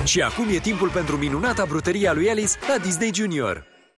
Și acum e timpul pentru minunata brutărie a lui Alice la Disney Junior.